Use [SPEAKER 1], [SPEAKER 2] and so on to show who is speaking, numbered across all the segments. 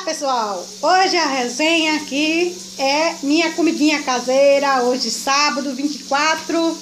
[SPEAKER 1] Pessoal, hoje a resenha aqui é minha comidinha caseira. Hoje sábado 24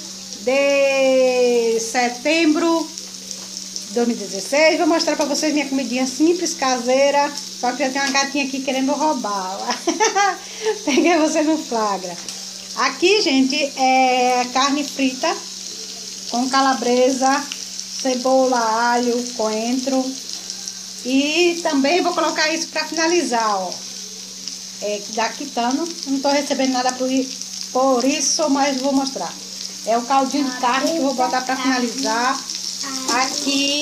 [SPEAKER 1] de setembro de 2016. Vou mostrar pra vocês minha comidinha simples, caseira. Só que já tem uma gatinha aqui querendo roubar. Peguei você no flagra. Aqui, gente, é carne frita com calabresa, cebola, alho, coentro. E também vou colocar isso para finalizar, ó. Da Quitano. Não tô recebendo nada por isso, mas vou mostrar. É o caldinho de carne que eu vou botar para finalizar. Aqui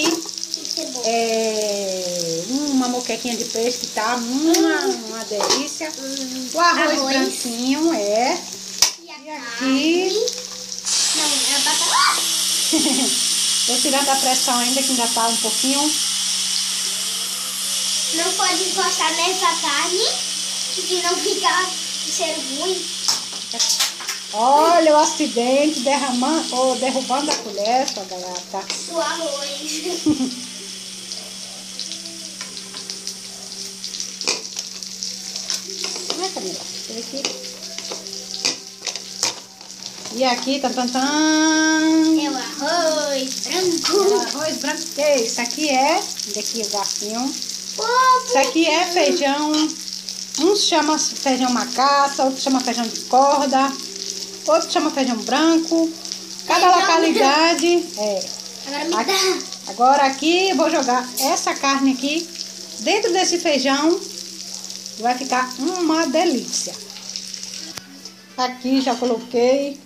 [SPEAKER 1] uma moquequinha de peixe que tá uma delícia. O arroz branquinho E aqui...
[SPEAKER 2] Não, é a batata.
[SPEAKER 1] Tô tirando a pressão ainda, que ainda tá um pouquinho.
[SPEAKER 2] Não pode encostar nessa carne, que não fica cheiro ruim.
[SPEAKER 1] Olha o acidente, derrubando a colher, sua gata.
[SPEAKER 2] O arroz.
[SPEAKER 1] Como é, Camila? Aqui. E aqui, tan.
[SPEAKER 2] É o arroz branco.
[SPEAKER 1] O arroz branco. Isso aqui é, daqui o garfinho. Isso aqui é feijão. Uns chamam feijão macaça, outros chamam feijão de corda, outros chamam feijão branco. Cada localidade
[SPEAKER 2] Agora me dá.
[SPEAKER 1] Agora aqui eu vou jogar essa carne aqui dentro desse feijão. Vai ficar uma delícia. Aqui já coloquei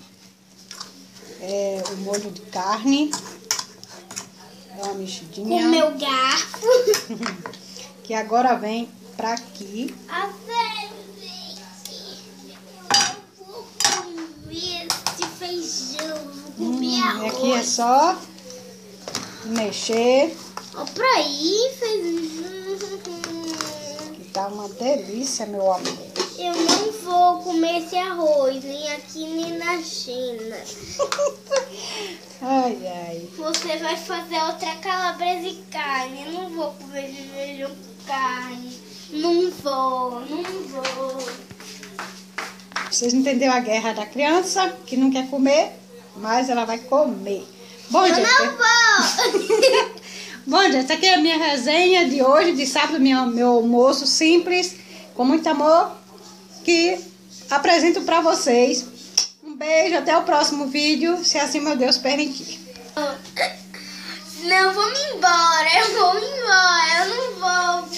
[SPEAKER 1] o molho de carne. É uma mexidinha.
[SPEAKER 2] Com o meu garfo.
[SPEAKER 1] Que agora vem pra aqui.
[SPEAKER 2] Eu vou comer esse feijão. Vou comer arroz.
[SPEAKER 1] Aqui é só mexer.
[SPEAKER 2] Ó, pra aí, feijão.
[SPEAKER 1] Que tá uma delícia, meu amor.
[SPEAKER 2] Eu não vou comer esse arroz, nem aqui, nem na China.
[SPEAKER 1] Ai.
[SPEAKER 2] Você vai fazer outra calabresa e carne. Eu não vou comer esse feijão com carne. Não vou.
[SPEAKER 1] Vocês entenderam a guerra da criança, que não quer comer, mas ela vai comer. Bom,
[SPEAKER 2] Eu
[SPEAKER 1] gente,
[SPEAKER 2] não vou.
[SPEAKER 1] Bom, gente, essa aqui é a minha resenha de hoje, de sábado, meu almoço simples, com muito amor, que apresento pra vocês. Um beijo, até o próximo vídeo, se assim meu Deus permitir.
[SPEAKER 2] Não, vamos embora. Eu vou embora. Eu não vou